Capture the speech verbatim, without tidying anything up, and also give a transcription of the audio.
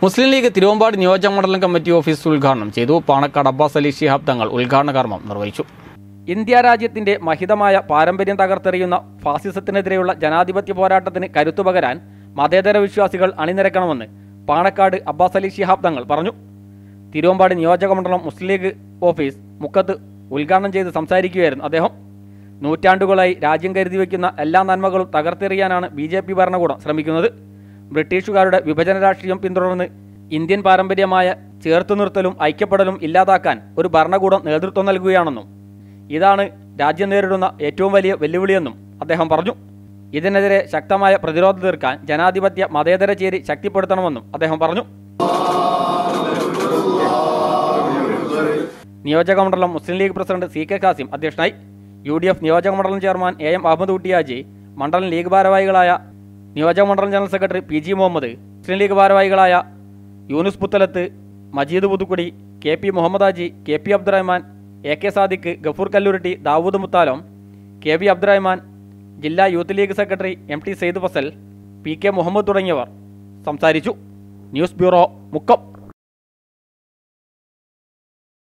മുസ്ലിം league Thiruvambady നിയോജക മണ്ഡലം committee office ഉദ്ഘാടനം ചെയ്തു. പാണക്കാട് അബ്ബാസ് അലി ശിഹാബ് തങ്ങൾ ഉദ്ഘാടന കർമ്മം നിർവഹിച്ചു. ഇന്ത്യ രാജ്യത്തിന്റെ മഹിതമായ പാരമ്പര്യം തകർത്തെറിയുന്ന ഫാസിസത്തിനെതിരെയുള്ള ജനാധിപത്യ പോരാട്ടത്തിന് കരുത്തുപകരാൻ മതേതര വിശ്വാസികൾ അണിനിരക്കണമെന്ന് പാണക്കാട് അബ്ബാസ് അലി ശിഹാബ് തങ്ങൾ പറഞ്ഞു. തിരുവമ്പാടി നിയോജക മണ്ഡലം മുസ്ലിം ലീഗ് ഓഫീസ് മുക്കത്ത് ഉദ്ഘാടനം ചെയ്ത് സംസാരിക്കുകയായിരുന്നു അദ്ദേഹം. നൂറ്റാണ്ടുകളായി രാജ്യം കരുതി വയ്ക്കുന്ന എല്ലാ നന്മകളും തകർത്തെറിയാനാണ് ബി ജെ പി ഭരണകൂടം ശ്രമിക്കുന്നത്. ബ്രിട്ടീഷുകാരുടെ വിഭജന രാഷ്ട്രീയം പിന്തുടർന്ന് ഇന്ത്യൻ പാരമ്പര്യമായ ചേർത്തുനിർത്തലും ഐക്യപ്പെടലും ഇല്ലാതാക്കാൻ ഒരു ഭരണകൂടം നേതൃത്വം നൽകുകയാണെന്നും ഇതാണ് രാജ്യം നേരിടുന്ന ഏറ്റവും വലിയ വെല്ലുവിളിയെന്നും അദ്ദേഹം പറഞ്ഞു. ഇതിനെതിരെ ശക്തമായ പ്രതിരോധം തീർക്കാൻ ജനാധിപത്യ മതേതര ചേരി ശക്തിപ്പെടുത്തണമെന്നും അദ്ദേഹം പറഞ്ഞു. നിയോജക മണ്ഡലം Muslim League president C K Kasim അധ്യക്ഷനായി. യു ഡി എഫ് നിയോജക മണ്ഡലം chairman A M Ahammed Kuttihaji, മണ്ഡലം ലീഗ് ഭാരവാഹികളായ നിയോജക മണ്ഡലം general secretary P G Muhammed, Muslim League ഭാരവാഹികളായ Yunus Puthalath, Majeed Puthukkudi, K P Muhammed Haji, K P Abdurahman, A K Sadiq, Gafoor Kalluritty, Dawood Muthalam, K V Abdurahman, ജില്ലാ youth League secretary M T Sayed Fasal, P K Muhammed തുടങ്ങിയവർ സംസാരിച്ചു. News bureau, Mukkam.